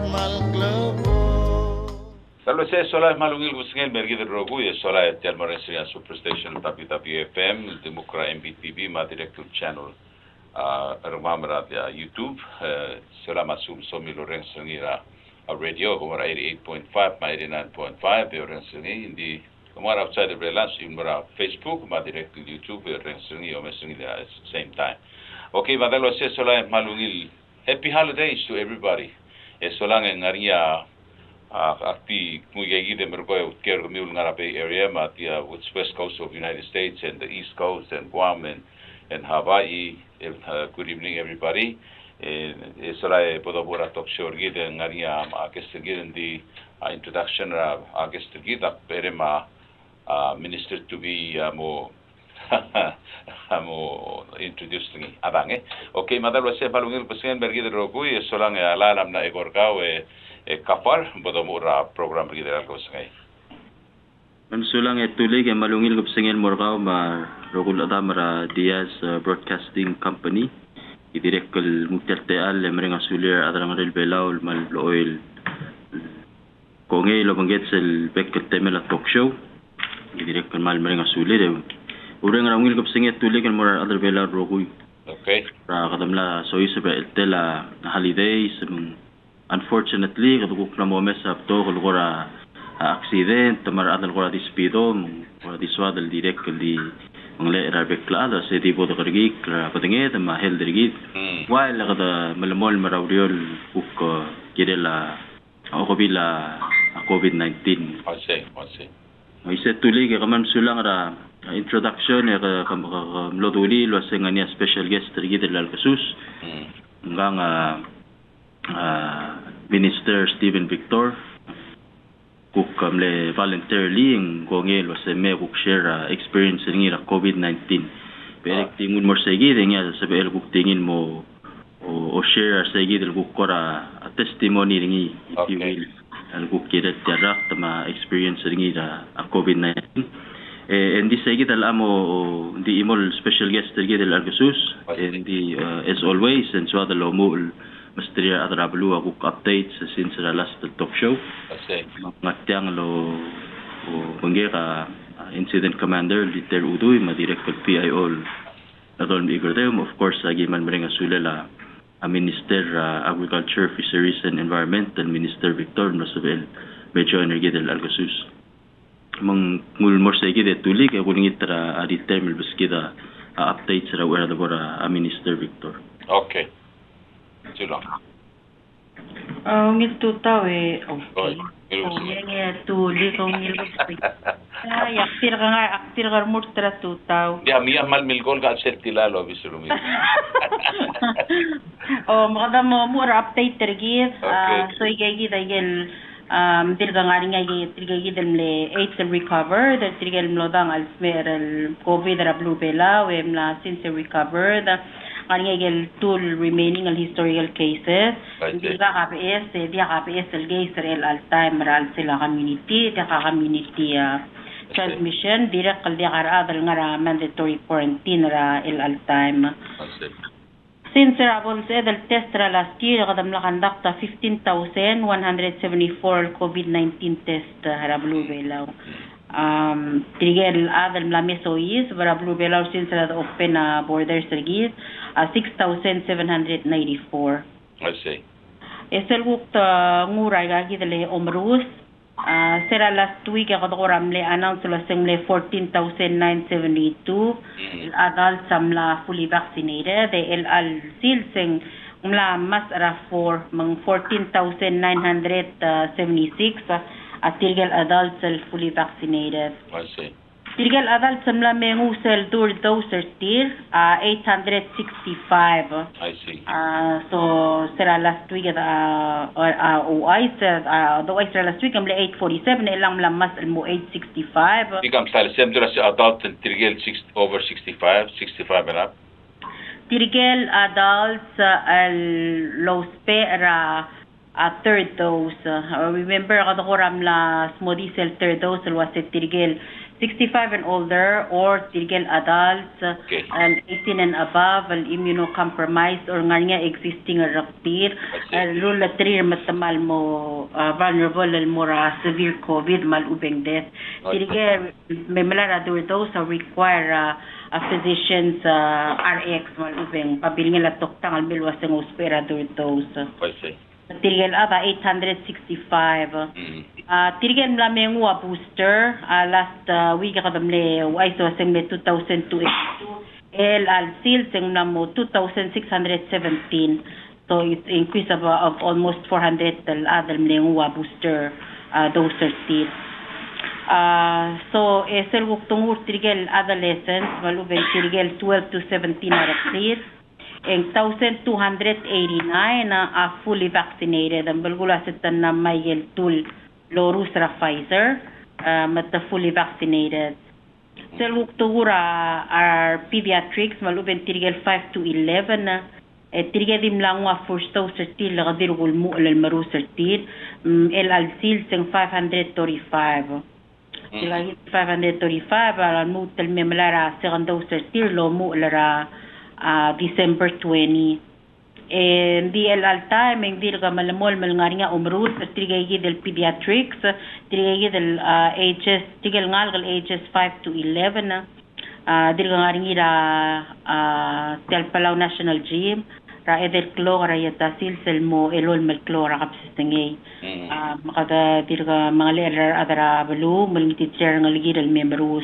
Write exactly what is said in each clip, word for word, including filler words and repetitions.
Salve se sola malungil gusngel mergi de rogu e sola et tel morensia superstation W W F M Democra M B T V ma director channel a ramamra ya YouTube sola masum somi lorenzo ngira a radio over eighty-eight point five ma eighty-nine point five lorenzo ngi indi kamar outside the relance in mara Facebook ma director YouTube lorenzo ngi o mesengi at the same time. Okay, madalo se sola malungil happy holidays to everybody. E sola ngaria akti mugegi de mergo ker mil ngarape area ma tia west coast of United States and the east coast and Guam and, and Hawaii. Uh, good evening everybody. E sala podo bora talk show gide ngaria ma guest gide di introduction ra guest gide pere ma minister to be mo amo introducing adange. Okay, madalo se palungil pesen bergide rogu e solang ala lam na egorgao e e kapar bodo mura program begini algo sengai. Mansulang etulig e malungil gupsengel morgao ma rogul adamara Diaz uh, Broadcasting Company idirek kal muktelte al mrenga sulir adrang rel belaul mal oil konge lo banggetsel bekkel temela talk show idirek kal mal mrenga sulir ureng rangil gupsengel tulig el mora adar belaul rogui. Okay. Ra kadamla soise be tela holidays. Unfortunately, kadugok na mo mesa to kulgora accident tamar adal gora dispido gora diswad al direct di mangle rabekla se di bodo kargi patinge ma hel dirgit while kada malamol marawriol uk kirela ako bila COVID nineteen. I see, I see. May se tuli ka man sulang ra introduction ya kam loduli lo sengania special guest dirgit al kasus ngang Uh, Minister Stephen Victor kuk kamle voluntarily ang gongel was me kuk share uh, experience ngira COVID nineteen pero tingun mo segi denya sa bel kuk tingin mo o, o share sa gid kuk kora a testimony ringi if you will al kuk kira tirak tama experience ngira a COVID nineteen eh and this gid al amo di imol special guest gid al argasus and the uh, as always and so the lomul Mestria adrablu aku updates since the last talk show. Kasi ngatiang lo bangera incident commander Lieutenant Udoy ma director P I O nadol igrodem of course agi man mrenga sulela a minister uh, agriculture fisheries and environmental minister Victor Nosabel medyo energy del Algasus mang ngulmor sa gid tulig kuningit tra adi term biskida updates ra wera dabora a minister Victor. Okay. Sulang. Oh, ngil tutaw eh. Okay. Oh, ngil tuli ko ngil gusti. Ay, aktir ka nga, aktir ka murtra tutaw. Di ami amal milgol ka set tilalo bisulumi. Oh, makada mo mura update tergit. Okay. So igay gid um tilga nga rin ay tilga gid le eight to recover, the tilga mlodang alsmer el COVID ra blue bela we mla since recovered. Kanigel tool remaining al historical cases di ka K P S di K P S el Israel al time ral sila community di ka community uh, transmission direct kal di karadal nga mandatory quarantine ra el al time since rabon sa edal test ra last year kadam la conduct fifteen thousand one hundred seventy-four COVID nineteen test ra blue belaw um tigel adal la mesois para blue belaw since ra open uh, borders regis Uh, six thousand seven hundred ninety-four. I see. Esel wuk ta nguray gagi dale omrus. Uh, sera last week ako dokoram le announce la semle fourteen thousand nine hundred seventy-two. Mm. Adults samla fully vaccinated. The L Al silseng umla mas ra for mang fourteen thousand nine hundred seventy-six. Uh, at tilgal adults fully vaccinated. I see. Tilgal adult samla mengusel dur doser tir uh, eight hundred sixty-five. I see. Uh, so sera last week uh, uh, o I said uh, the I last week amle eight forty-seven ilang lamas mo eight sixty-five. Ikam sal sem dura si adult tilgal over sixty-five, sixty-five and up. Tilgal adults uh, al low spera a third dose. Uh, remember, kada ko ram la small diesel third dose was it tirigel sixty-five and older or tirigel adults Okay. and eighteen and above al immunocompromised or nga nga existing raktir lula trir matamal mo uh, vulnerable al mora severe COVID mal ubeng death. Tirigel may malara those who require uh, a physician's uh, R X mal ubeng pabiling la toktang al milwas ng ospera those. I see. Tirigel aba eight hundred sixty-five. Mm. Uh, tirigel mlameng wa booster uh, last uh, week kadamle wa iso sing me two thousand two eighty-two el al sil sing namo two thousand six hundred seventeen, so it's increase of, uh, of almost four hundred al adal mleng wa booster uh, dose still. Uh, so esel wuktong tirigel adolescents malubeng tirigel twelve to seventeen are clear. And one thousand two hundred eighty-nine uh, are fully vaccinated. Ang balgula sa na may tul lorus ra Pfizer, uh, mata fully vaccinated. Sa luktura are pediatrics, maluben tirigel five to eleven. Uh, tirigel dim lang wa first dose certil, lagadirugul mo alal maru certil. Um, el alsil sing five hundred thirty-five. Sila five hundred thirty-five, alam mo tal me malara second dose certil, lo mo lara Uh, December twentieth. And di el alta, may di ka malamol malngari nga umrus, trigay del pediatrics, trigay del uh, ages, tigal ngal gal ages five to eleven, uh, di ka nga rin ira uh, Telpalaw National Gym, ra edel klo, ra yata silsel mo, elol mal klo, ra kapsistangay. Uh, makada di ka mga leader adara balu, malingitid siya nga ligidal members.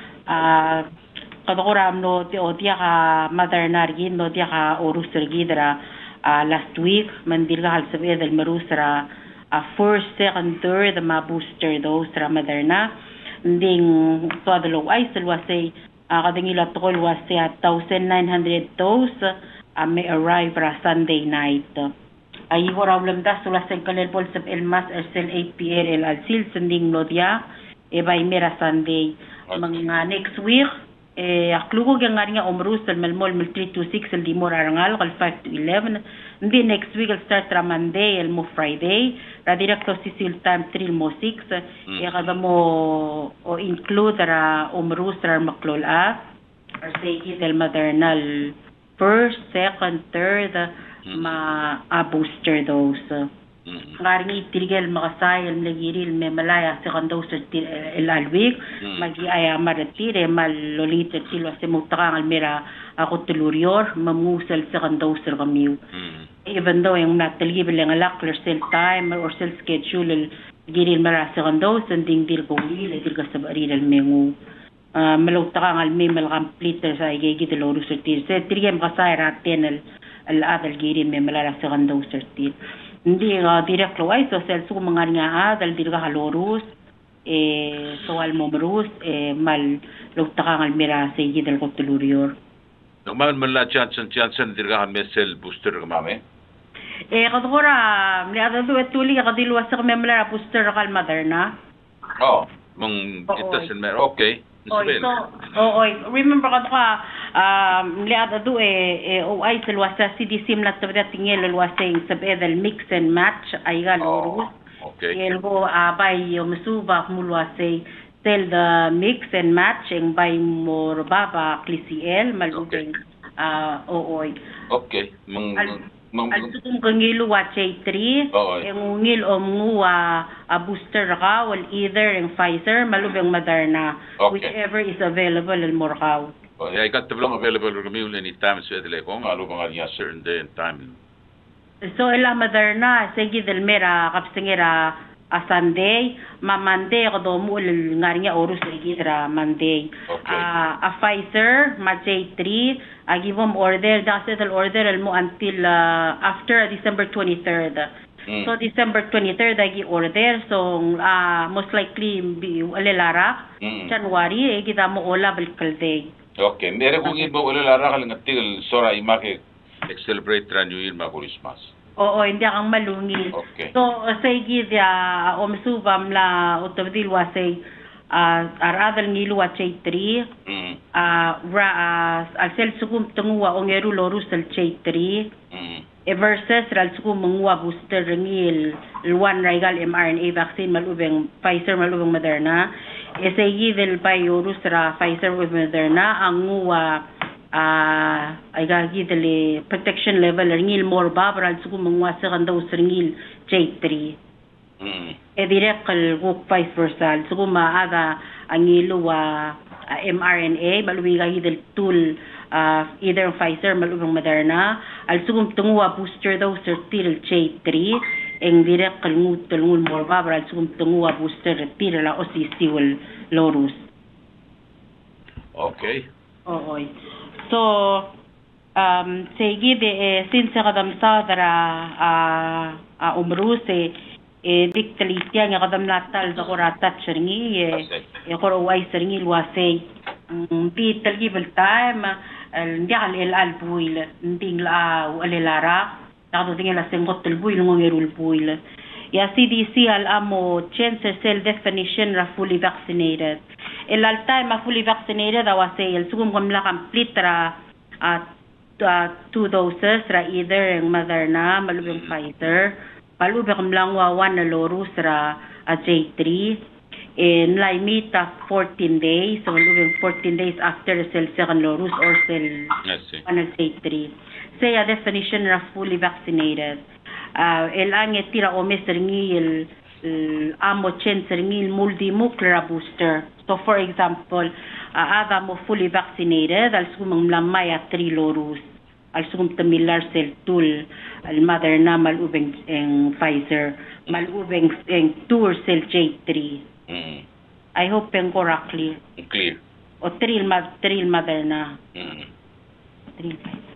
Uh, Kadokuram no ti odia ka mother nargin no dia ka orus tergidra uh, last week mandir ka halsabe del marusra uh, first second third ma booster dose ra Moderna ding to adalo ay selwasay uh, kadingila tokol wasay one thousand nine hundred dose uh, may arrive ra Sunday night. Ay problem da sulasay kalel pol sab elmas sel eight p m al sil sending no dia e bay mera Sunday mga next week eh aklugo yang nga nga umrus al malmol mil three to six al di mo rarangal kal five to eleven hindi next week al start ra Monday al mo Friday ra directo si sil time three mo six mm. e kada mo o include ra umrus ra maklol a or say el maternal first second third mm. ma a booster dose. Mm-hmm. Ngaring itirigel makasayal nagiril may malaya second dose el alwik mm-hmm. magi aya maratire malolita tilo se mutakang almera ako tulurior mamusal second dose kamiu mm-hmm. even though yung natalgibel ang alakler cell time or cell schedule giril mara second dose and ding dir ko wili dir ka sabari al mengu uh, malautakang alme mal complete sa igigi de lorus tir se tirigem makasayal raten al al adal giril may malaya second dose tir hindi uh, direct lo ay so sel su mga nga dal dirga halorus eh so al momrus eh mal lugtakang almira sa igidal ko tulurior normal man la Johnson Johnson dirga han mesel booster ka mame eh kadora mi ada do etuli ka dilwa sa memla booster kal Moderna oh mong itasen mer okay. Oh, so, oh, oh, remember ka ka, um, liada do eh, eh, o ay sa luwasa, si disim na tabda tingel luwasa yung sabedal mix and match, ay ga lorus. Oh, okay. Yung go, abay, yung masuba, muluwasa, tell the mix and match, yung bay mo baba, klisiel, malubing, ah, ooy. Okay. Mang, mang, al tutung kangilu watchay three, yung ngil o mga a booster ka, well either yung Pfizer, malubing Moderna, okay. Whichever is available in Morkaw. Oh, yeah, I got the long available community anytime so edele ko malubang nga certain day and time. So ila Moderna, sige del mera kapsingira a Sunday, ma Monday ko do mo nga nga oros registra Monday. Okay. Uh, a Pfizer, ma J three, I give them order, that's it'll order mo until uh, after December twenty-third. Mm. So December twenty-third I give order, so uh, most likely alilara mm. January eh kita mo ola balkalday. Okay, mere kung ibo alilara kal ngatil sora imake celebrate ra New Year ma Christmas. Oo, hindi akong malungi. Okay. So, say gidya, o masubam la, o tabdilwa say, uh, aradal ngilwa chay three, mm. uh, ra, uh, al sel sugum tungwa o ngeru lorus al chay three, mm. E versus ral suku mengwa booster rengil one regal mRNA vaccine malubeng Pfizer malubeng Moderna. E segi del payorus ra Pfizer with Moderna ang ngwa uh, ay gagi del protection level rengil more babral suku mengwa second dose rengil J three. Mm. E direct kal guk vice versa suku maaga ang ilo wa uh, mRNA malubeng gagi del tool Uh, either Pfizer malubang Moderna al sugum tungwa booster daw sir til J three eng direct kalngut talngun more babra al sugum tungwa booster til la O C C wal lorus. Okay. Oy. So um sige de eh, since kadam sa dara uh, uh, umrus eh, eh diktalisya nga kadam natal sa kurata cherngi eh e koro wai serngi luasay um, pital gibel time hindi al el al buil hindi la alilara nakado tingin la sengot el buil ngongero el buil ya C D C al amo chances cell definition ra fully vaccinated el al time fully vaccinated awase el sugum gamla complete ra at uh, two doses ra either ng Moderna malubeng Pfizer palubeng gamlang wa one na lorus ra uh, J three in limita fourteen days, so malubing fourteen days after the cell second lorus or cell one J three. Say a definition of fully vaccinated. Uh, el ange tira o mesringil amo chen sringil multinuclear booster. So for example, uh, ada mo fully vaccinated al sumang lamaya three lorus. Al sum tamilar cell tool al Moderna malubing en Pfizer malubing en two cell J three. Mm. I hope yung correctly. Clear. O trill ma trill Moderna. Mm. Trill.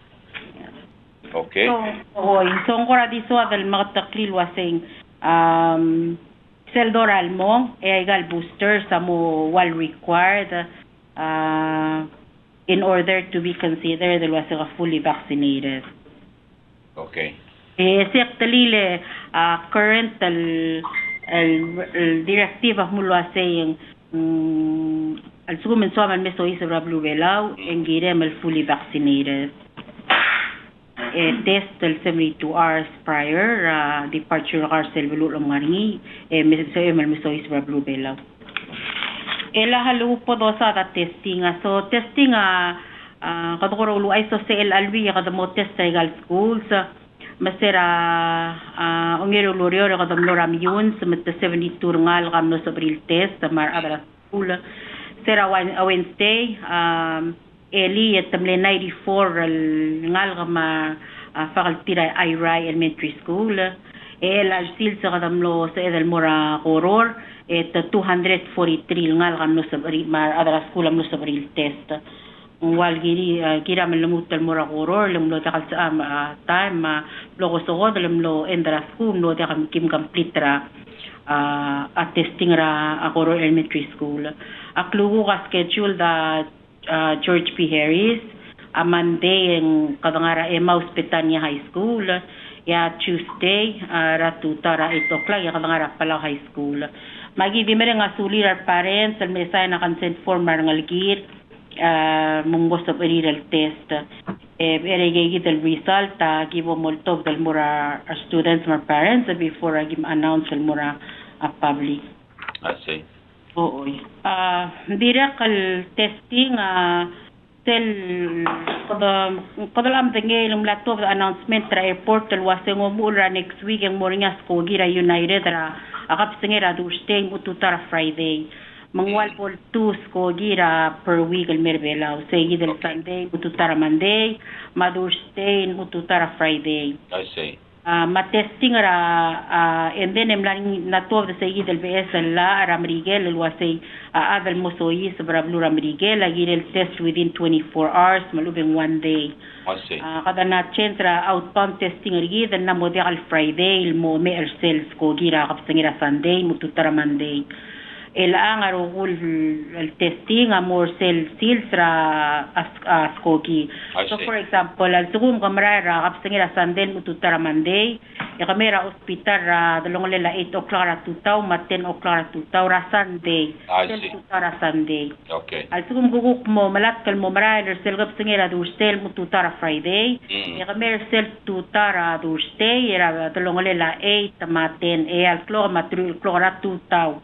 Okay. So, oh, so ang kora diso adal mga taklil wasing um seldoral mo e egal booster sa mo well required uh, in order to be considered dal wasing fully vaccinated. Okay. Eh exactly le uh, current al el, el directiva mula saying um, al sugo mensual al meso isa blue belau engirem el fully vaccinated eh, test el seventy-two hours prior uh, departure car sel bulu longaringi eh meso el meso isa blue belau ela halu po do sa testing so testing a uh, kadokoro lu ay so sel alwi kadamo test egal schools masera uh, ongero lorio kadam loram yun sa seventy-two ngal kamno sa April test mar adra school sera Wednesday um eli at tamle ninety-four ngal kama uh, faculty ra Ira Elementary School el alsil sa kadam lo sa edel mora horror et two forty-three ngal kamno sa mar adra school amno sa April test wal giri uh, gira man lamutal mura horror lamlo takal sa um, uh, time uh, loko so god lamlo endra school no takam kim complete ra uh, at testing ra a horror elementary school aklugo ka schedule da uh, George P. Harris a Monday ang kadangara Emma Hospitania High School ya Tuesday uh, ra tuta ra eight o'clock ya kadangara Palaw High School magi di mere nga sulir ar parents al mesay na consent form mar ngalgir uh, mungos of renal test eh erege the result uh, give molto del mura uh, students mar parents uh, before uh, give announce del mura uh, public. I see. Oo. Uh, direct al testing uh, tel kada kada lam dengue lum lato announcement tra airport tel wasengo mura next week ang moringa sko gira United ra akap sengera du stay mututar Friday mangwal pol two sko gira per week al merbela say gidel Sunday mututar Monday madur stay mututar Friday. I see. Uh, matesting ra uh, and then emlang nato of the say gidel B S la ramrigel el wasay uh, adal mosoyi sa brablu ramrigel lagi del test within twenty-four hours malubeng one day. I see. Uh, kada na centra outbound testing rigi dan na model Friday mo me cells ko gira kapsangira Sunday mututara Monday Ela nga rugul el testing a more cell seals ra as askogi. So for example, al sugum kamera ra kapsengera sanden ututara Monday, ya kamera hospital ra dalong lela eight o'clock ra tutaw, mat ten o'clock ra tutaw ra Sunday. Sel tutara Sunday. Okay. Al sugum guguk mo malat kal mo mara er sel kapsengera du sel mututara Friday, ya kamera sel tutara du stay ra dalong lela eight mat ten e al clock matru clock ra tutaw.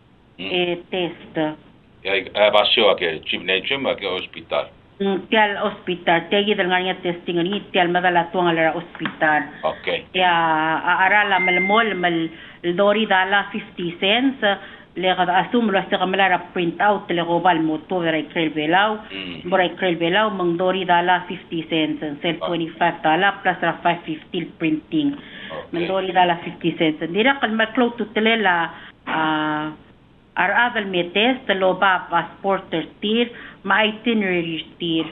E test. Ya basyo ke gymnasium ke hospital. Tial hospital tegi dal nganya testing ni tial madala tuang ala hospital. Okay. Ya arala malmol mal dori dala fifty cents le kada asum lo sta kamala print out le global moto vera krel belau bora krel belau mang dori dala fifty cents sel twenty-five dala plus ra five fifty printing. Mang dori dala fifty cents. Dira kalma close to telela ah ar adal metes te loba passport tir ma itinerary tir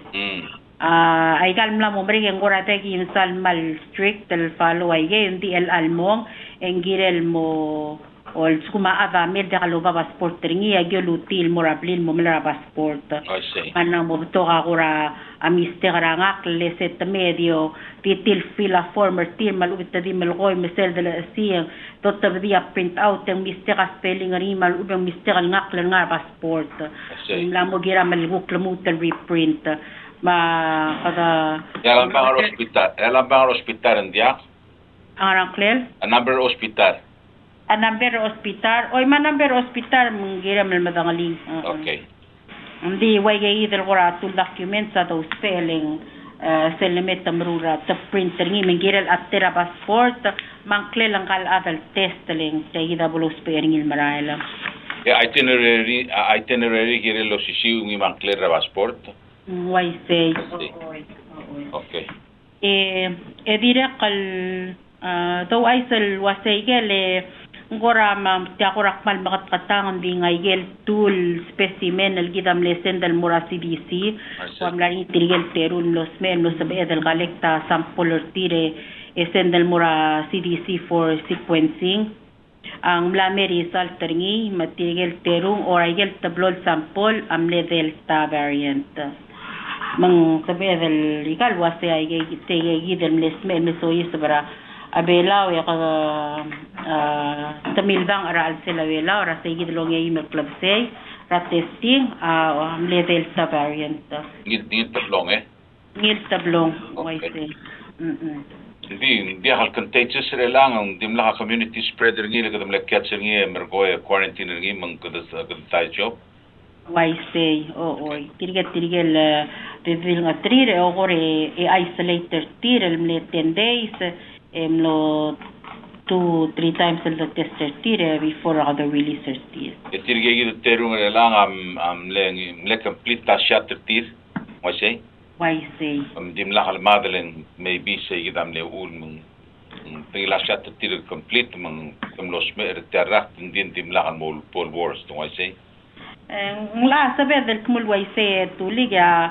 ah ay kalmla mo mri ngora te gi sal mal strict tel follow ay hindi el almong engirel mo ol skuma ada mer de loba passport ringi ay lutil morablin mo mera passport ana mo to agora amiste garangak leset medio titil fila former tir malubit di melgoy mesel de la siyang totab dia print out ang mistake spelling ri malubit ang mistake ngak lang nga passport la mo gira malguk lamutan reprint ma kada yalan bang hospital yalan bang hospital ndia arang klel a number hospital a number hospital oy ma number hospital mungira mal madangali okay hindi way either wala to documents sa to spelling uh, selemet tamrura ta printer ngi mengiral attera passport mangkle lang kal adal test ling tayida bulo spelling il maraila ya itinerary uh, itinerary gire lo sisiu ngi mangkle ra passport way say okay e e dire kal uh, do aisal wasay gele ngora ma tiakorak mal makat katangan di ngayel tool specimen al gidam lesen dal mura C D C wam lani tirigel terun los men los sabe dal galekta sample tire esen dal mura C D C for sequencing ang mlame result teringi matirigel terung or ayel tablol sample amle delta variant mang sabe dal ikal wase ay gite gidam lesmen mesoyi sabara abelaw ya ka tamilbang aral sila wela ora sa igid long yung club say ra testing ah uh, delta variant ngil ngil tablong eh ngil tablong why say mm hindi hindi hal contagious sila lang ang dimla ka community spreader ngil kadam la catcher ngi mergoy quarantine ngi mang kada kada tayo why say oo oy tiriget tirigel reveal nga three o gore e isolator tirel mle ten days emlo two three times the tester tire before other releases tire etirge gi terung lang am am le le complete ta shot tir why say why say am dim la hal madelen maybe say gidam le ul mun pila shot tir complete mun kum los mer terrak din dim la mol pol wars why say la sabe del kumul why say tu liga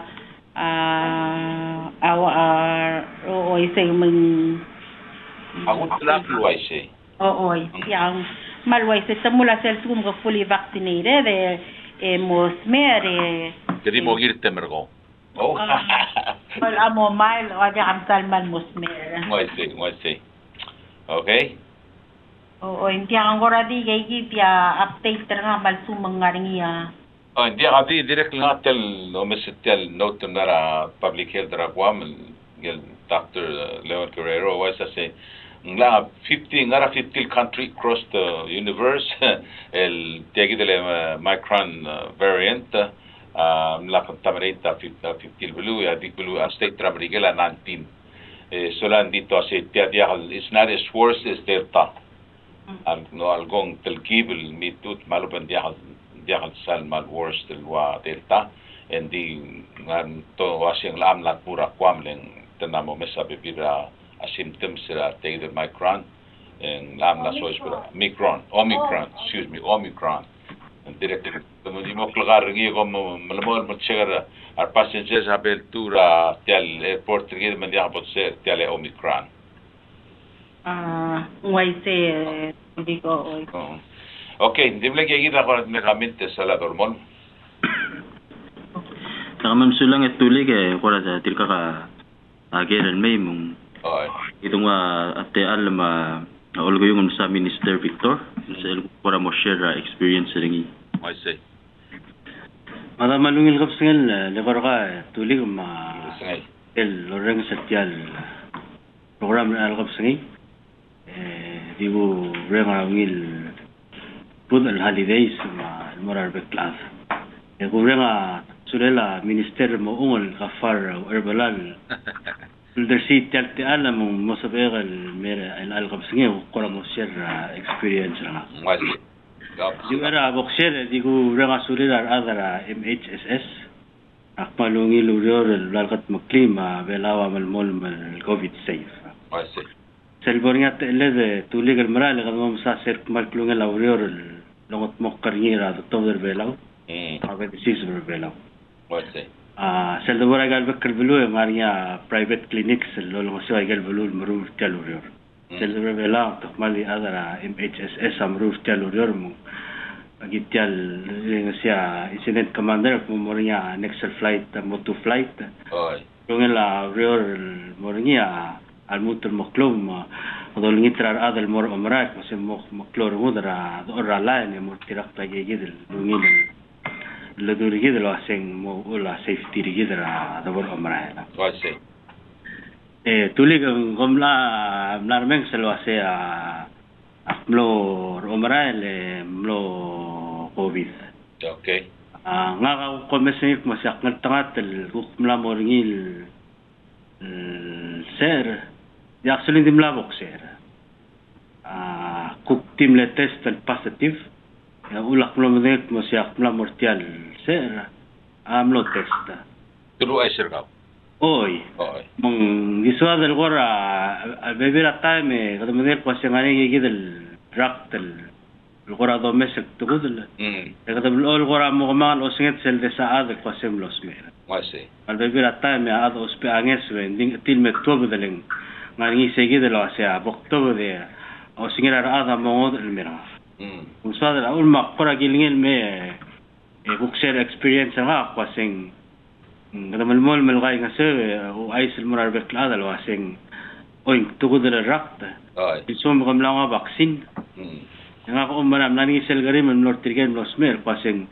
ah ah o say mun ako tla fluway siya. Oo, yang malway siya. Mula sa sum ka fully vaccinated, eh, eh, mosmer, eh. Jadi mo girte mergo. Oh. Well, amo mal, wadi am salman mosmer. Ngoy siya, ngoy siya. Okay? Oo, hindi ang goradi, kaya kaya update nga malsumang nga rin iya. Oh, hindi ka di, direct nga tel, no, mesitel, note na public health rakwam, gel, Doctor Leon Guerrero, was I say, nga fifty ngara fifty country across the universe el tegi dele micron uh, variant uh, la contaminata fifty blue ya di blue state trabrigela nineteen eh solan dito ase tia dia is not as worse as delta al no algong telkibel mitut malupan dia dia sal mal worse del wa delta and di ngan to wasing lam lat pura kwamleng tenamo mesa bibira a symptoms sila take the micron and lam la sois pero micron omicron excuse me omicron and directly como di mo klagar ngi ko malamol mo chegar ar passengers habel tura tel airport ngi man dia bot ser tel omicron ah why say di ko Okay, hindi mo lang kikita ko na kamit sa latormon. Nakamam sulang at tulig eh, kura sa tilka ka agiran may mong itong ate alam olgo yung sa Minister Victor sa kura mo share experience ringi. I see. Mada malungil kap singal lebar ka tulig ma el loreng satyal program na alkap singi eh di ko renga ngil pud al holidays ma morar be class e ko renga sulela minister mo ungol kafar herbalal der sit talti ala mo mosabegal mera al alkap singi ko mo share experience na di era boxer di ko renga sulela adara M H S S akmalungi lurior lalkat maklima belawa mal mol mal covid safe I see. Selborngat ele tulig al maral kadam sa ser malklunga lurior longot mokkarngira do toder belaw mm ave disease belaw I see. ah seldobora gal bekal belu maria private clinics lolong so gal belu marur talurior seldobora belaw takmali adara M H S S amrur talurior mo agityal siya incident commander momoria next flight moto flight Oy. Kungela rior moringia al mutul moklum odol ngitrar adal mor omrak mas mo moklor mudra ora line mo tirak tagi gidel ngil ledur gidel aseng mo ula safety gidra dabor omrak I see. eh tulig gomla narmeng selwa sea akmlo omrak le mlo covid Okay. ah nga ka komisik masak nagtangat kumla moringil sir actually dim labok sir ah kuk tim le test al positive ya ulak mo mek masak mla mortial sir amlo test Tulu ay sir ka. oy Oy. mong giswa del gora bebira time kada mo nek pasangani gidel raktal الغرة دوميسك تقول Mm. كده بالأول غرة مغمال أسنت سل دساعات قسم لوس مير I see. البيبي التايم يا هذا أسبوع عنيس وين دين تيل مكتوب دلين غني سيجي دلوا سيا بكتوب ده أو سنجر هذا مواد الميرا Mm. وصاد الأول ما قرأ جيلين مي بوكسير experience ما قاسين كده من المول من الغاي نسوي وعيس المرار بكلا هذا الواسين وين تقول الرقط Oy. يسوم غملا باكسين Mm. nga ko manam nani sel garim no tirgen no smer paseng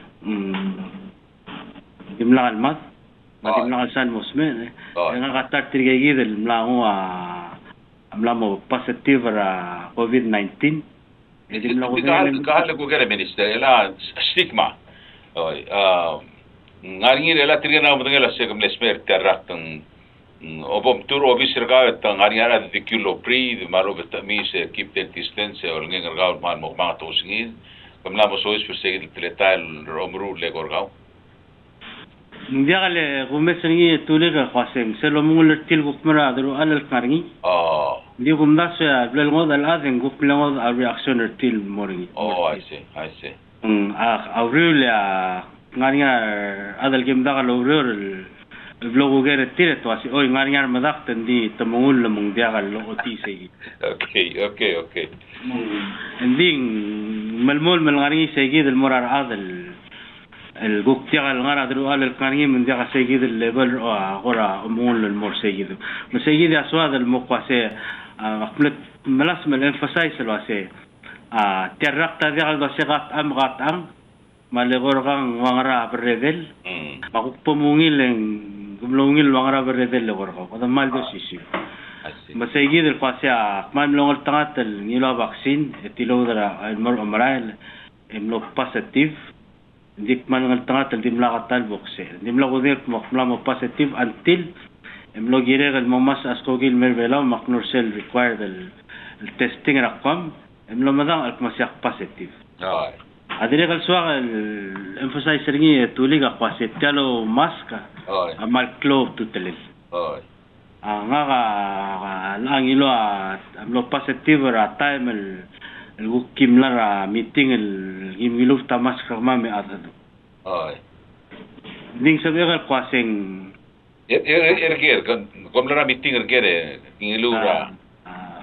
dimla almat ma dimla alsan musmen nga katar tirgegi del mlango a amlamo positive ra covid nineteen e dimla ko kahal ko kere minister ela stigma oy ah ngaringir ela tirgena mo ngela se kamle smer terraktang obom tur obisir gavet tang ariara de kilo pri de malo vitamin se keep the distance or ngen gaut man mo ma to singin kamla mo sois per se teletal romru le gorgau ndiagale gumesngi tulega khasem selo mungul til gukmara adru alal karngi oh ndi gumda se blel ngod al aden gukmla ngod a reaction til morngi oh I see I see um a aurelia ngariya adal gimda galo aurel vlogo gere tire to asi oi ngariya madak tendi tamungul mung diagal lo otisi okay okay okay ending malmol mal ngariya segi del morar adal الجوك تيغا الغرا درو قال القانين من ديغا سيجيد الليبل غرا أمون للمور سيجيد مسيجيد أسواد المقواسي قبلت ملاسم الانفسايس الواسي تيرقتا ديغا الواسيغات أم غات أم ما لغرغان وغرا بالريدل ما قبمونيل قبلونيل وغرا بالريدل لغرغا هذا مال دو سيسي مسيجيد القواسي ما ملون التغات النيلو باكسين تيلو درا المرء مرايل ملو باسيتيف dik man ngal tanga tal dimla katal boxe dimla godir makmla mo positive until emlo gire gal mamas askogil mervela maknur sel required el testing rakam emlo madang al masyak positive ay adire gal swa el emphasize ringi tuliga kwase talo maska ay amal clove tutelil ay nga ga lang ilo amlo positive ra time el الوكيم لرا ميتين الجيميلوف تاماس كرمامي أذن. أي. دين سبيغ القاسين. إر إر إرجير كم كم لرا ميتين إرجير جيميلورا.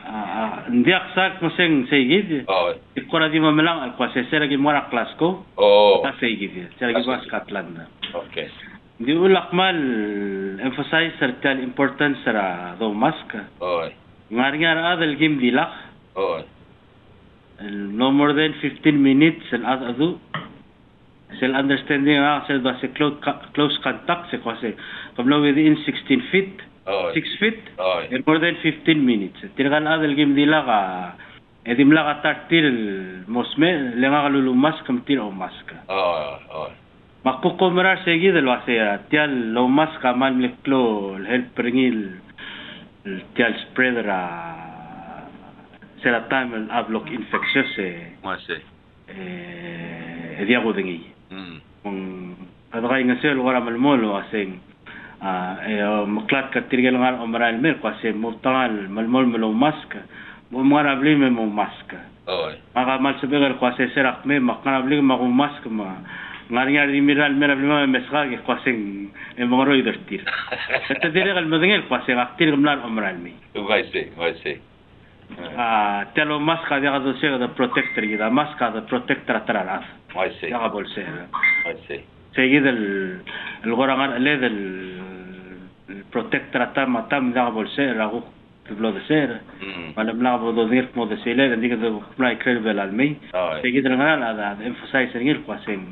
Hindi aksak mo sing segid. Oh. Ikora di mo melang al kwase sera gi mora Glasgow. Oh. Ta segid. Sera gi ba Scotland. Okay. Di ulak mal emphasize certain importance sera do mask. Oh. Ngar-ngar adal gim dilak. Oh. No more than fifteen minutes and adu. Sel understanding ah sel do se close close contact se kwase. Kamlo within sixteen feet. Oh. six feet. Oh. And more than fifteen minutes. Tiragan adal gim dilak ah edim la tartil mosme lenga kalulumas kamtil o maska. Oh. Oh. Makukumrar seguido lo hace tial lo maska man leklo help pringil tial spreader a será time avlok infectious eh Mase. eh diago dengi. Mm. Kung kadagay nga sel wala malmolo asing ah eh maklat ka tirgel ngal omral mer ko asing mutangal malmol melo mask mo marabli me mo mask. Oh. Maka mal sabegal ko asing serak me makanabli ma ko mask ma ngarinyar di miral merabli ma mesga ko asing e mongro idertir. Ete diregal madengel ko asing aktir gamlar omral me. Vai ser, vai ser. Ah, telo maska dia do ser da protector da maska da protector atrás. Vai ser. Ya bolse. Vai ser. seguid el el gorangar le del el protector atam atam da bolse rago blo de ser. Para bla bodo dir mo de sele diga de play credible al mei. Seguid el gran da emphasize en el quasen.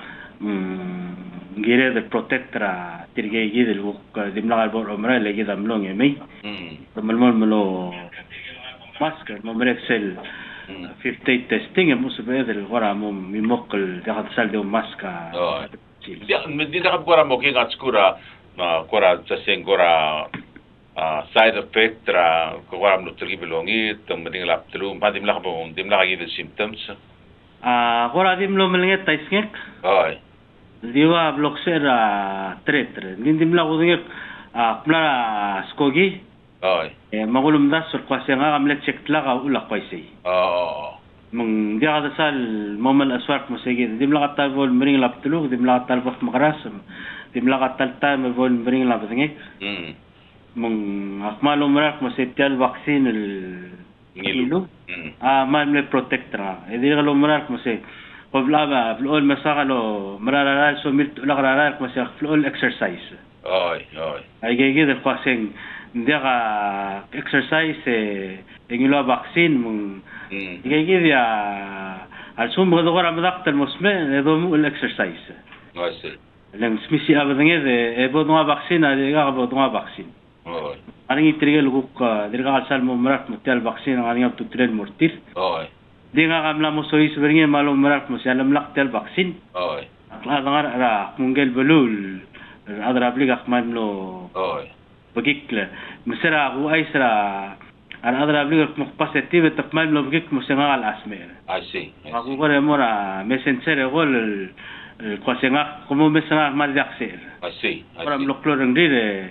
Mm gire de protector tirge gide el de bla bor omra le gida mlong mei. Mm. Malmol melo masker mo merexel fifty testing mo sabe del gora mo mi mokol da sal de maska. Ya me dida gora mo ki gatskura ma gora tsen gora side effect tra gora mo tribelongi tum ding lap tlu ma dim la bo dim la gi de symptoms. Ah gora dim lo melnget taisngek. Oi. Diwa bloxera tretre. Dim la godngek a pla skogi. Oi. Eh magulum das sur kwasenga gamlet chektlaga ula kwaisi. Oh. من دي هذا سال مم الأسواق مسجد دي ملقى تابول مرين لاب تلوك دي ملقى تالبخ مغراسم دي ملقى تالتا مبول مرين لاب ذنيك من أكمل عمرك مسيتيال فاكسين الكيلو آه ما من بروتكترا إذا قالوا عمرك مسي قبل أبا في الأول مساقلو مرارا رال سو ميت لغرا رال مسي في الأول إكسرسايز. أي أي. أي كذا القاسين ديغا إكسرسايز إنجلو فاكسين من يجي يا السوم بغدغور عمدقت المسمى هذا الإكسرسايز. ماشي. لأن سميسي أبدا إذا بدنا فاكسين هذا بدنا فاكسين. أوه. أنا يتريق لقوك درجة على سال ممرك متيال فاكسين أنا يوم تطرد مرتير. أوه. دينا عملا مسويس بريني مالو ممرك مسيال ملاك تيال فاكسين. أوه. هذا غير را مونجل بلول هذا رابليك أخمان له. أوه. بقيك مسرع هو أيسرع أنا أدرى أبلغ مقبسة تقمال لو بقيك مسنغا الأسمير. I see. أقول قرر مورا مسنسر يقول القوسنغا كمو مسنغا ما ديكسير. I see. قرر ملوكلو رنجري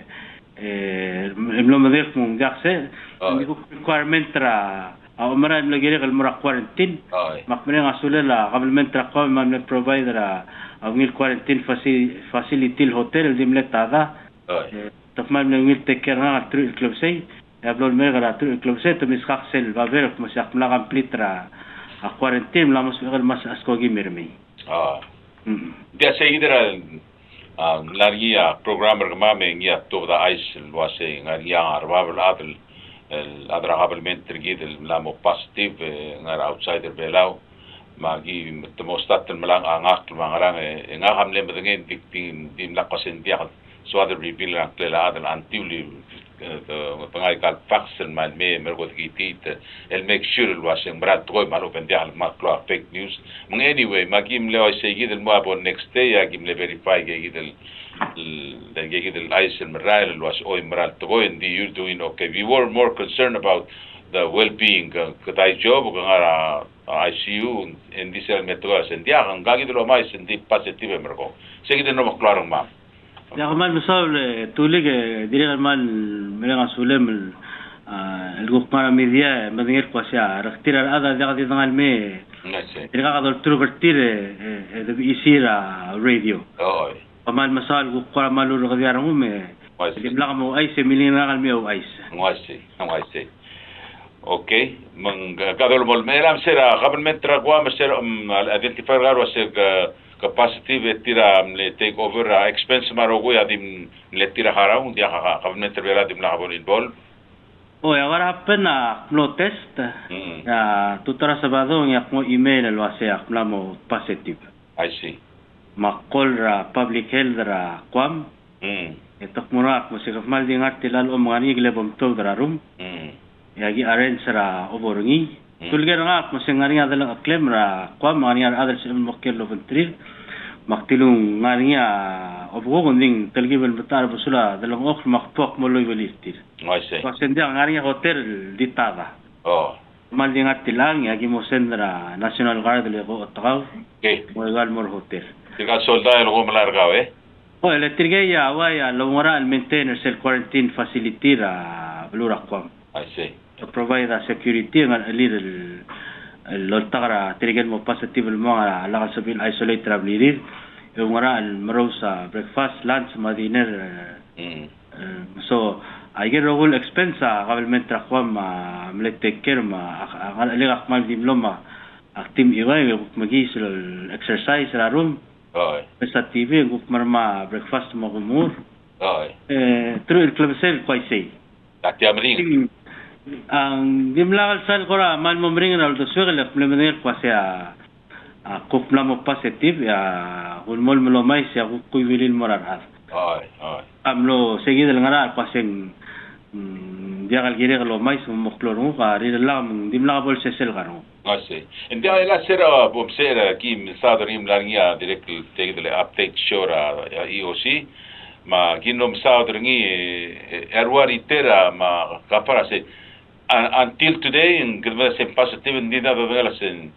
ملو مديك مو ديكسير. يقول requirement را أو مرة ملقيري المرا quarantine. مقبلين عسولة قبل من ترقوا ما من provider أو ميل quarantine facility الهوتيل دي ملت هذا. تقمال ملو تكرنا تري الكلوبسي. Hablo el mega el closet mis haxel va ver como se acumula amplitra a cuarentena la más el más ascogi mirmi. Ah. Ya seguidera a largia programmer mame ya toda ice lo hace en ya arbabel adel el adrabelmente trigid el lamo positive ngar outsider belau magi temostat el melang angak mangarang en aham le medengin victim dim la qasendia so other reveal la adel antuli pengai kal faxen mal me mergot gitit el make sure el wasing brad toy malo pendia al maklo fake news mung anyway magim le ay seguid el mo next day agim le verify gid el el gid el ice el meral el was oy meral toy and you doing okay we were more concerned about the well-being kadai job ngara I C U en diesel metodas en dia ngagid lo mais en di positive mergo seguid no maklo ma يا غمال مصاب توليك ديري غمال ملغا سولم الغوقمارا ميديا مدنير قواسيا رختير الأذى دي غادي ضغال مي ديري غادي التروغ رتير يسير راديو غمال مصاب الغوقمارا مالو غادي يرموم دي ملغا مو أيس ملين غال مي أو أيس مواسي مواسي Okay, mang kadol mol melam sera government tra kwa ser identify garo se capacity vetira le take over expense maro go yadim le tira hara un dia government vera dim la habon involve. Oh, agora pena no test. Ya, tu tra sabado ya mo email lo hace aklamo positive. I see. Makol ra public health ra kwam. Mm. Etok mura mo sigaf mal dingat tilal o mga nigle bom to dra room. Mm. Yagi arrange ra oborongi. Tulger nga mo singari nga dalang aklem ra kwam mga niya adal sa mo kello ventril. Maktilung nga niya obo kunding talgibel betar busula dalang ok makpok mo loy balistir. I see. Kasi dia nga niya hotel ditada. Oh. Mal dingat tilang yagi mo sendra National Guard lego otakaw. Okay. Mo egal mo hotel. Tiga solda el go malargaw eh. Oh, electric ya waya lo mora al maintainer el quarantine facility ra blura kwam. I see. To provide a security ngal alir el lo tagra tirigel mo positive mo ala ala sabil isolate ra blirir. Yung mora al marosa breakfast lunch ma dinner. Mm. So I get rogul expense government ra kwam ma mle take care ma ngal alir akmal diploma actim iway magis exercise ra room. Ay. Sa T V guk marma breakfast mo kumur. Ay. Eh, true el club sel quay say. Dati amring. Ang dimlagal sal kora man mo mring na aldo swel el plemenel kwase a a kupla mo positive ya ulmol mo may siya ku kuibilin mo rarat. Ay, ay. Amlo seguid el ngara kwase diagal gire lo mais mo kloro ka ri lam dimlagal se sel garo. I see. And then la sera bom sera ki misadrim largia direct take the update shora E O C ma ginom sadringi erwari tera ma kapara se until today in gilva se positive ndida bevela se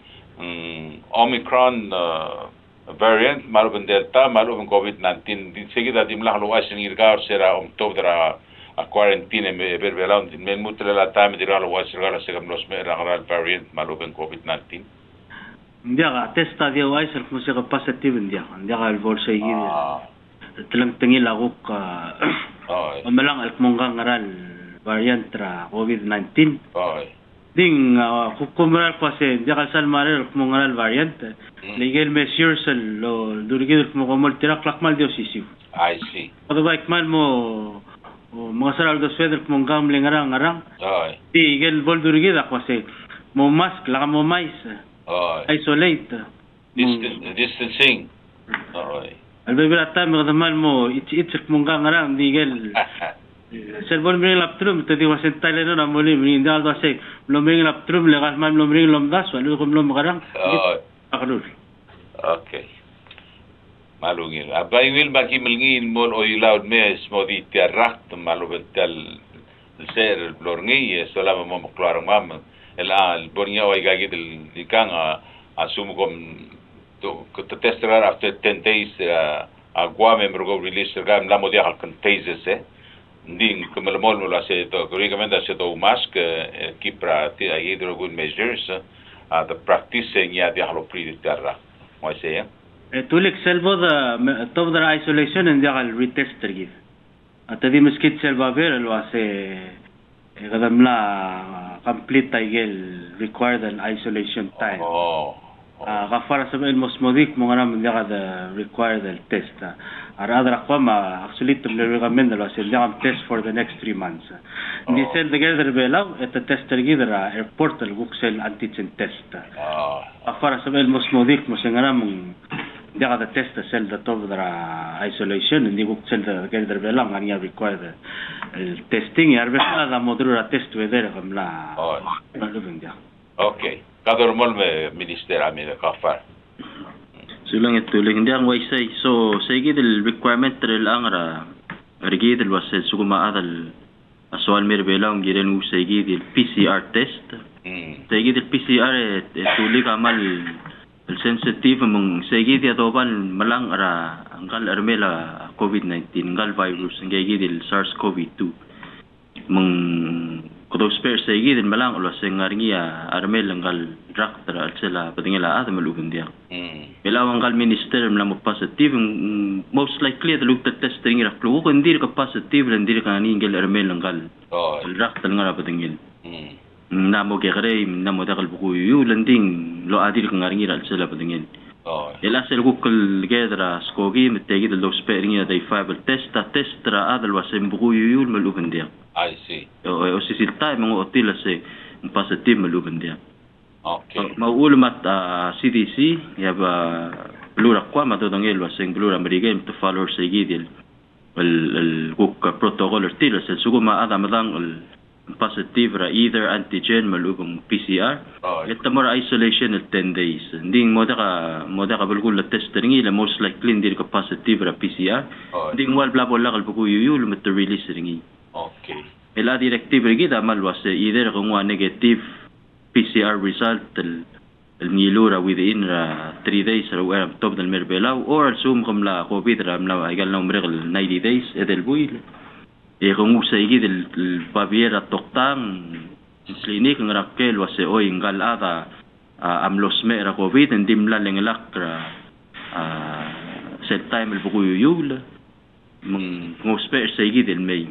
Omicron variant malubin delta malubin covid nineteen seguida dimla lo asin irgar sera om tobdra a quarantine me verbela me mutre la time di ralo was regala se gamlos me regala variant maluben covid nineteen ndia testa dia wais el como se positive ndia ndia el bolsa y telang tengil ako ka malang al mongang ngaral variant tra covid nineteen ay ding kukumral pa se ndia kalsal marer mongal variant legal measures lo durigid mo komol tira klakmal dio sisiu I see otherwise mal mo o mga saral dos feder kung gam lengarang ngarang ay di gel bol durigida kasi mo mask la mo mais ay isolate Distan distancing ay albebra ta mo damal mo it it kung gam ngarang di gel sel bol mring laptrum to di wasen tale no na muli mring dal do se lo mring laptrum le gas man lo mring lom das walu kum lom ngarang ay akalul okay malungil abay wil baki melngin mol o ilaud me smodi terrat malubental ser blorngi sola mo klaro mam el al bornia o igagi del dikan asumo com to to testrar after ten days agua member go release gam la modia al contagious eh nding como el mol lo hace to recomienda se to mask kipra ti ay good measures uh, the practicing ya dia lo pri terra mo se tulik selvo da top da isolation and the retest tergif atadi miskit selva ver lo hace gadamla complete taigel required an isolation time oh gafara sabel mosmodik mo ngana men da required the test ara adra qama actually to recommend lo hace the test for the next three months ni sel together bela et test tergidra airport el guxel antigen test gafara sabel mosmodik mo sengana mong dia ada test sel da top da isolation ni guk sel da together bela ngani required el testing ya arbesa da modura test weder gamla oh malubin dia okay kador mol me minister ami da kafar sulang ituling dia ngway say so sige del requirement del angra rigid el wasel suguma adal aswal mir bela ngiren usigi del P C R test mm sige del P C R tulig amal el sensitive mong sige dia toban malang ara angkal armela covid nineteen ngal virus ngegi del SARS CoV two mong kudo spare sige din malang ulo sengaringia armel ngal draktra sela patingela at malubin dia mm Belawang kal minister mla mo positive most likely the look testing ra klo ko ndir ka positive ndir ka ningel armel ngal oh raktal ngara patingil mm namo kekre namo dakal buku yu landing lo adir kangaringi al sela padingin oh ela sel gukul gedra skogi metegi lo speringi dai five testa testra adal wasem buku yu malubendia I see o o sisil tay mga otila se positive malubendia okay maul mat C D C ya ba blura kwa matodangel waseng blura merigem to follow segidil el el guk protocol tila se suguma ada madang el positive ra either antigen malubong P C R oh ita more isolation at ten days ding mo daka mo daka bulgul la test ringi la most likely hindi ka positive ra P C R oh ding wal bla bla kal buku yu yu mat release ringi okay ela directive ringi da malwas either kung wa negative P C R result el el ngilura within ra three days ra wa top del merbelaw or sum kum la covid ra mla igal na umregal ninety days edel buil e kung usay del Baviera toktang klinik ng rakel wase oy ngal ada amlos me ra covid ndim la lenglak ra set time el buku yul mong ngospe say del may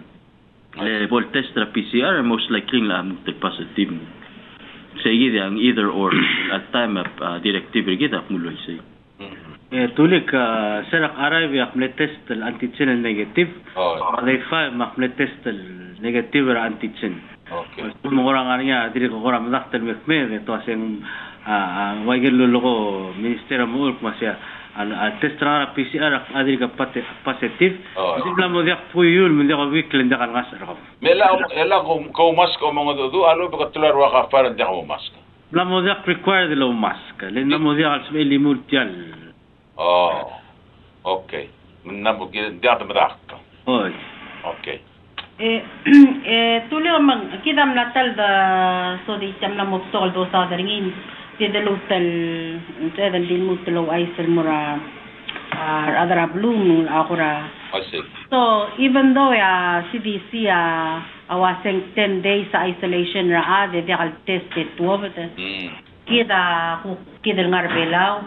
le vol test ra P C R most likely la mut positive say ang either or at time uh, directive gida mulo say eh tulik serak arrive yak le test el antigen negative oh they five mak le test el negative ra antigen okay mo orang arnya diri ko orang daktar mek me to aseng wagel lolo minister mo ul masya al test ra P C R adiri ka positive dibla mo yak puyul mo yak week le ndakal ngasar ko mela ela ko ko mask o mga do alo ba tular wa ka faran da mo mask la mo yak required lo mask le na mo yak al smeli multial oh okay namo gida madakka oy okay eh eh tuli mang kidam latal da so di tamla mo tol do sa daringin ti de lutal te din mutlo aisel mura adara bloom akura I see so even though ya C D C uh, awaseng ten days isolation ra ade de al tested tuwabata mm kida kida ngarbelaw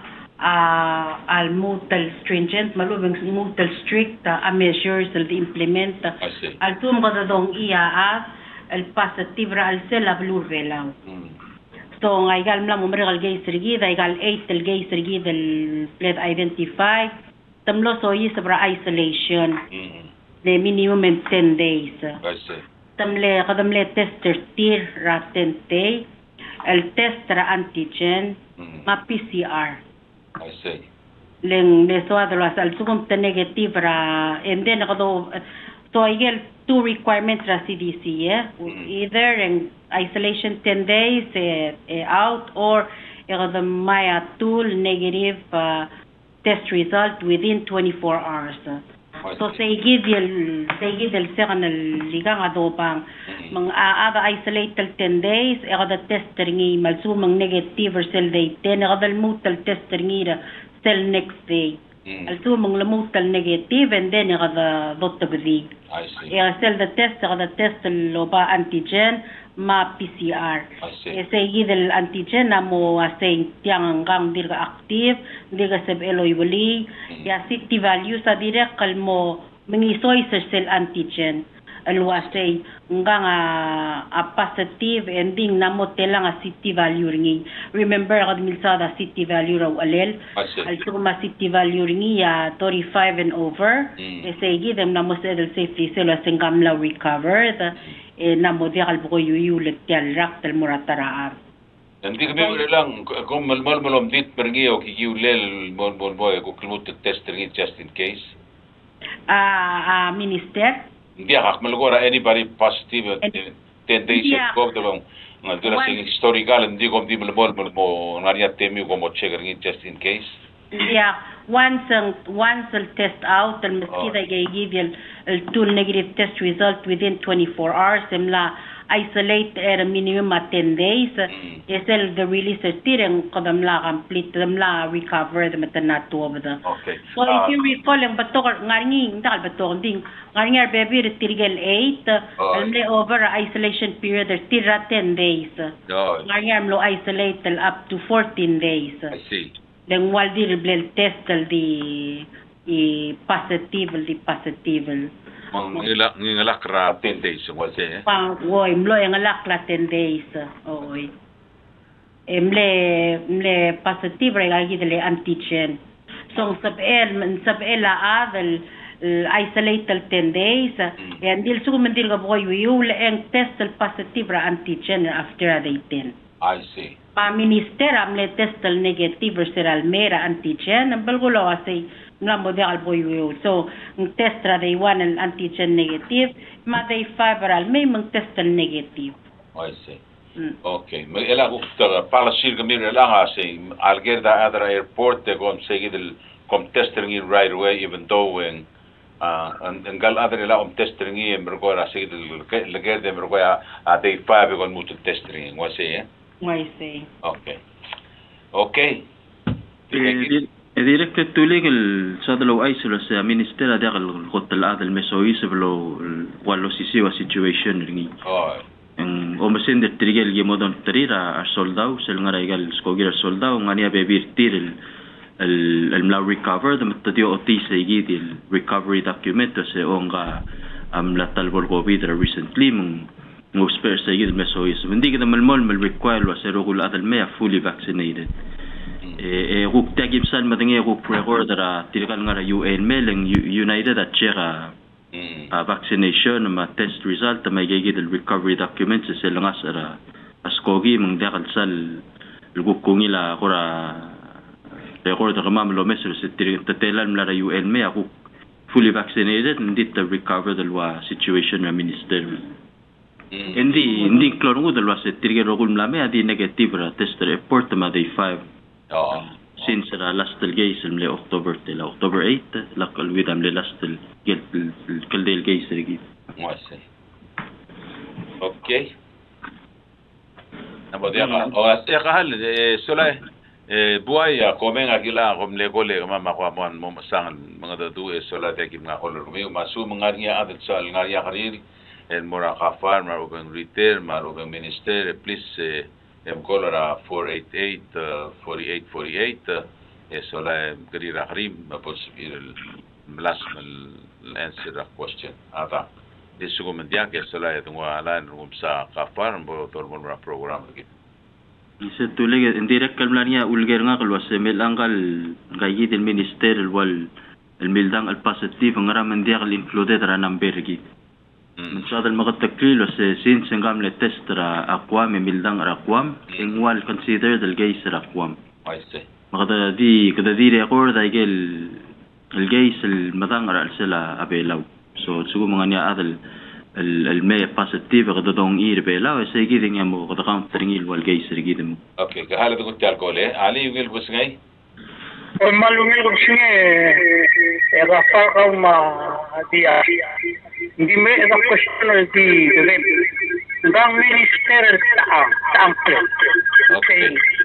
uh, al mutal stringent malubeng mutal strict uh, a measures al implement uh, al tum kada dong iya as al positive ra al sel ablur velaw mm. so ngay gal mla mumre gal gay sergi da gal eight el gay sergi del pled identify tamlo so yi sabra isolation mm. the minimum in ten days I see tamle kadamle tester tir ra ten day el test ra antigen mm. ma P C R I see leng le so adlo asal sugum te negative ra and then kado so I get two requirements ra C D C yeah mm. either in isolation ten days eh, eh, out or the Maya tool negative uh, test result within twenty-four hours so say gidel say gidel second ligang adopang mang ada isolate ten days e kada test ringi malsu mang negative or cell day ten kada mutal test ringi cell next day also mang mutal negative and then kada dot bdi I see e cell the test kada test loba antigen ma P C R e say gidel antigen na mo asay tiang gang dirga active dirga sab eloy wali ya city value sa direct kalmo mangisoy sa cell antigen alwasay ngang a positive ending na mo telang a city value ringi remember kad milsada city value raw alel also ma city value ringi ya thirty-five and over e say gidem na mo cell safety cell asengam la recovered e na mo dial buko yuyulit yan raktal murataraar hindi kami lang kung malmal malom dit pergi o kikiulel mon mon boy ko klimut test ringi just in case ah minister hindi ak malgora anybody positive ten days ago dalong ngadula sing historical hindi ko di malbol mo ngariya temi ko mo check ringi just in case yeah once um, once the test out and maskida gay give you el two negative test result within twenty-four hours emla isolate at a minimum at ten days mm. esel the release tireng kadam la complete dam la recover the matana to over the okay so uh, if you recall ang batok ngaringi dal batok ding ngaringi baby tirgel eight oh. emle over isolation period tira ten days oh. ngaringi amlo isolate up to fourteen days I see then waldi rebel test di i positive di positive Mang ila ngalak ra ten days wase. Pa woy mlo yang alak la ten days. Oy. Emle emle positive ra gagi dele antigen. So sab el sab ela adel isolated ten days and dil sugo mendil ga boy yu le en test el positive ra antigen after they ten. I see. Pa minister amle test el negative seral mera antigen balgulo asay ngamo de al boy yu. So ng test ra they one el antigen negative ma they five al may mang test el negative. I see. Mm. Okay. May ela ko para sir kami lang asay algerda adra airport de kom segidel kom testing in right away even though when uh ang gal adre la om testing in mergora segidel lager de mergoya a day five kon mutu testing wase eh. Wase. Okay. Okay. Director tulig el sadalo ay sila sa ministera de al hotel adel mesois blo wallo sisiwa situation ringi. Oh. Ang omasin de trigel yemodon trira a soldado sel ngara igal skogir soldado ngani abebir tiril el el mla recover de matadio otisa igidil recovery document se onga am la talbol covid recently mung mo spare sa igidil mesois hindi kita malmol mal require wa sero gul adel me fully vaccinated. E guk tagim san madangi guk pre-order a tirigal ngara U N meleng United at chera a vaccination ma test result ma gigid el recovery documents sa langas ara askogi mong dakal sal guk kungila kora record ka mamlo mesro sa tirigal mlara U N me guk fully vaccinated ndit the recover dalwa situation na minister. Hindi hindi kloro dalwa sa tirigal rogul mlame adi negative ra test report ma day five. Oh. Since la last del gays le October till October eighth la kalwidam le last del gel kaldel gays rigi. Moi c'est. Okay. Nabodia ka o ase ka hal sola e buaya komen agila kom le gole ma makwamon mo masangan mga dadu e sola te kim nga kolor ko masu mga ngia adat sal ngaria karir el mora ka farmer o retail maro minister please em kolora four eighty-eight forty-eight forty-eight eso la querida Karim mapos el last answer the question ata eso comentia que eso la tengo ala en sa kafar mo tormol ra program lagi isa tulig en direct kalmania ulger nga kalwas mel angkal gayi del minister wal el mildang al positive ngaraman dia kal included ra number gi Masyad al makataklilo sa since ang gamle test ra akwam, emildang ra akwam, ingwal consider del gays ra akwam. I see. Makata di, kada di record ay gel, el gays el matang ra sila abelaw. So, sugo mga niya adal, el, el may positive kada dong ir belaw, ay sa igidin nga mo, kada countering il wal gays rigidin mo. Okay, kahala ito kong tiyal ko le. Ali, yung ilbus ngay? Malungil ko siya eh, rafal ka ma dia. Hindi may ito question di rep. Gang minister sa sample. Okay.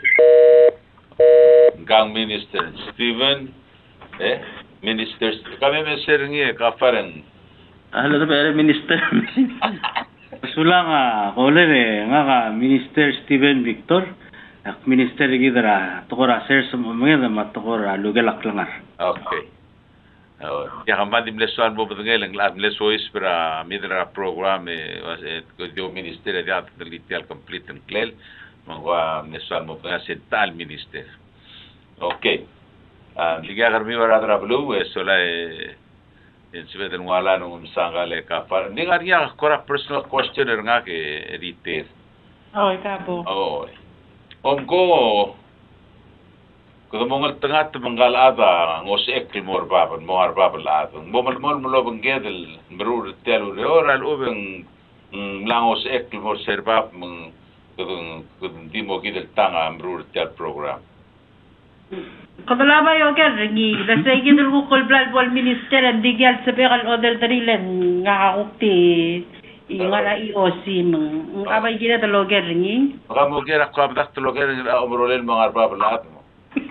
Gang minister Steven eh minister kami may seringi kafaran. Hala na ba minister? Sulang ah, kolen eh, nga ka minister Steven Victor. Ak minister gidra tokora ser sa mga na tokora lugalak langar. Okay. Oh, ya kamadi mlesuan mo betengel ang mlesuis para midra program eh was it go minister dia detail complete and clear. Mangwa mlesuan mo pa sental minister. Okay. Ah, liga karmi wala tra blue eso la eh en sibeten wala nung sangale ka para ni ngaria kora personal question nga ke editer. Oh, kabo. Oh. Omko kudo mongal tanga tmanggal ada ngos ekl mor baban mo har babal ada mo mal mol mo lobang gedel brur telu oral ubeng langos ekl mor serbab mong kudo kudo di mo gidel tanga brur tel program Kadala ba yung keringi basta gidel ko kolblal bol minister and digal sa bekal odel darilen nga kakukti ingara E O C mong abay gina taloger ringi baka mo gira ko abdak taloger umrolen mga arbab lahat mo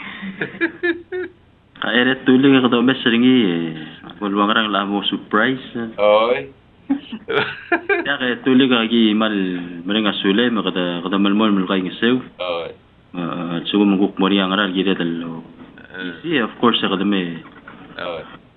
Kaeret tuloy ka daw mes ringi walwang rang lamo surprise oy ya kaya tuloy ka gi mal maringa sule makada kada malmol mul kay ngisew oy sugo mong kukmori ang aral gida dalo si of course kada me oy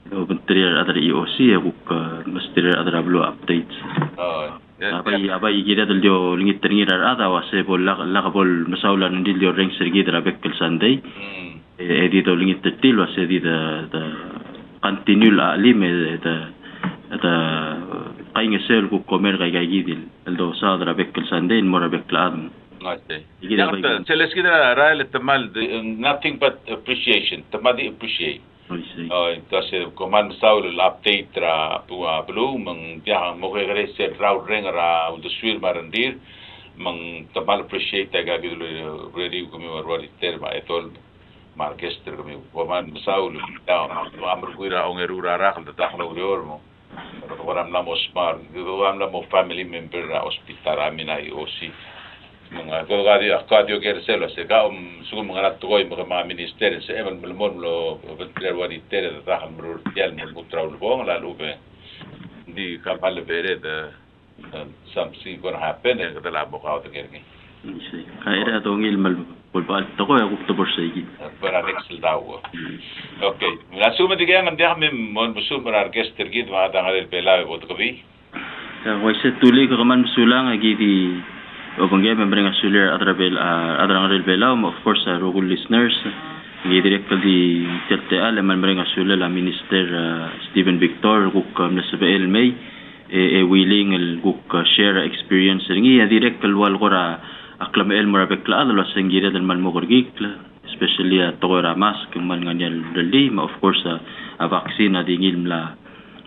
Bentrier adra E O C ya kuk mestirer adra blue updates. Oh. Abai abai gira del jo lingit teringira ada wase bol la la bol masaulan ndil jo reng sergi dra bekkel Sunday. E di do lingit til wase di da da continue la lime da da qainga sel kuk komer ga ga gidil do sadra bekkel Sunday mora bekkel adam. Okay. Seles kita rail tamal nothing but appreciation. Tamadi appreciate. Oh, kasi kuman saul update ra tua blue mang dia mo kay gare set route ring ra the swir marandir mang tamal appreciate taga gido ready kumi warwari terma etol markester kumi kuman saul da amr kuira ong erura ra kal ta khlo yor mo waram la mo smart gido am la mo family member ra hospital amina I O C mga gawadi akadio kerselo se ga um sugo mga natukoy mga mga minister se eman melmon lo betler wadi tere da han brur yal mo butraul bong la lube di kapal bere da something gonna happen and the lab ka to kergi si kaira to ngil mal bulbal to ko yakuk to borsegi para nexel dawo okay la suma diga ngam dia mem mon busum para orchestra gid ma da ngal pela bo to bi ka waise tuli ko man sulang agi di Obangge member ng Sulir Adrabel Adrang Bela of course uh, Rogul listeners gi direct di T T A le member ng Sulir la minister uh, Stephen Victor kuk um, nasabel May e, e willing el kuk uh, share experience ngi direct wal gora aklam el marabekla adlo sengira del malmogorgik especially uh, togora mask man nganyal daldi of course uh, a vaccine adi ngilmla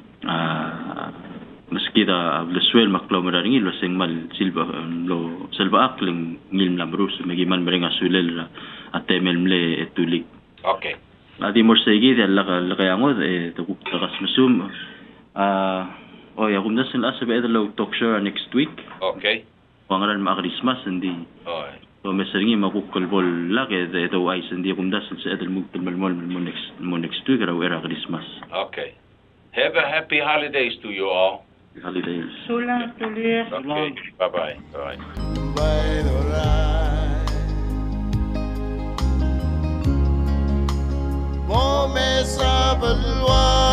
uh, meski da leswel maklom ringi lo sing mal silba lo silba akling ngil lamrus magiman merenga sulel atemel mle etulik okay adi morsegi de la la yangod e to tagas mesum ah oh ya gumda sin asbe ed lo talk show next week okay pangalan ma Christmas ndi oh to meseringi makukul bol la ke de to ay ndi gumda sin sa ed mo mol next mo next week raw era Christmas okay have a happy holidays to you all holidays. Sulang tulis. Okay. Bye bye. Bye. Bye.